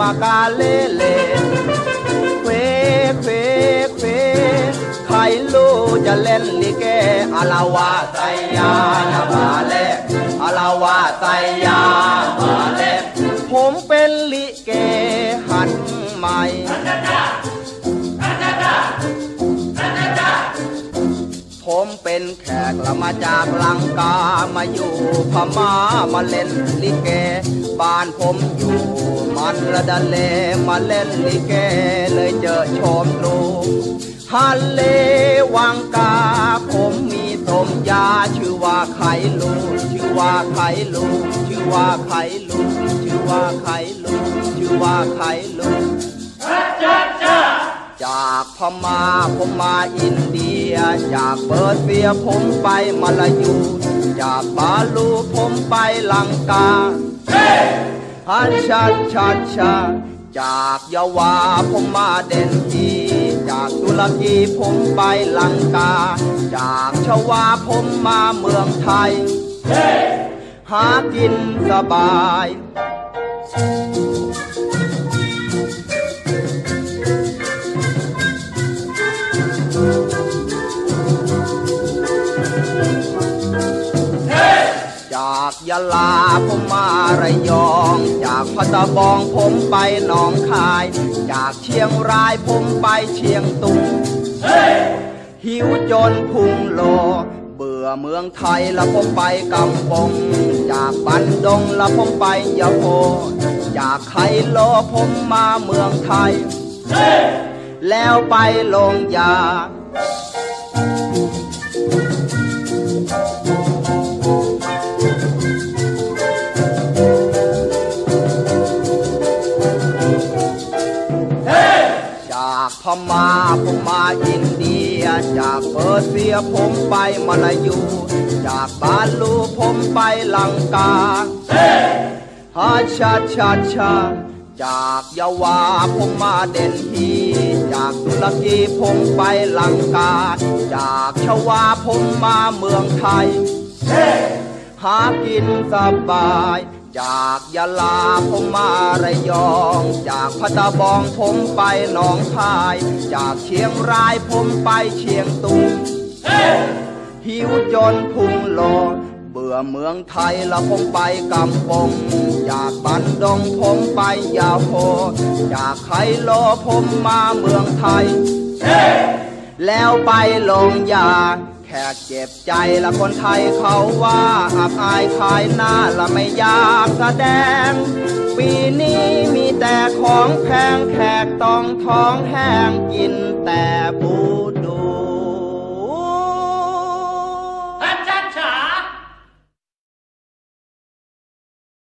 ากาเล่เล่เควเควเควใครรู้จะเล่นลิเกอาลาวาไซยานาบาเล่อาลาวาไซยาบาเล่ผมเป็นลิเกหัดใหม่ผมเป็นแขกละมาจากลังกามาอยู่พม่ามาเล่นลิเกบ้านผมอยู่มันละดะเลมาเล่นลิเกเลยเจอชมตรูฮัลเลวังกาผมมีสมยาชื่อว่าไข่ลูชื่อว่าไข่ลูชื่อว่าไข่ลูชื่อว่าไข่ลูชื่อว่าไข่ลูจากพม่าผมมาอินเดียจากเปอร์เซียผมไปมาลายูจากบาลูผมไปลังกาฮัชชาชาชาจากยาวาผมมาเดนทีจากตุรกีผมไปลังกาจากชวาผมมาเมืองไทยหากินสบายจากยะลาผมมาระยองจากพัตบองผมไปหนองคายจากเชียงรายผมไปเชียงตุงหิวจนพุงโลเบื่อเมืองไทยแล้วผมไปกำปงจากบันดงแล้วผมไปยะโสจากไคโลผมมาเมืองไทยแล้วไปลงยาจากพม่าผมมาอินเดียจากเปอร์เซียผมไปมาลายูจากบาลูผมไปลังกาฮัชชาชาชาจากยาวาผมมาเดนทีจากตุรกีผมไปลังกาจากชวาผมมาเมืองไทยหากินสบายจากยะลาผมมาระยองจากพัตบองผมไปหนองคายจากเชียงรายผมไปเชียงตุงหิวจนพุงโลเบื่อเมืองไทยแล้วผมไปกำปงจากบันดงผมไปยาโฮจากไคโลผมมาเมืองไทยแล้วไปลงยาแขกเจ็บใจละคนไทยเขาว่าอับอายขายหน้าละไม่อยากแสดงปีนี้มีแต่ของแพงแขกต้องท้องแห้งกินแต่บู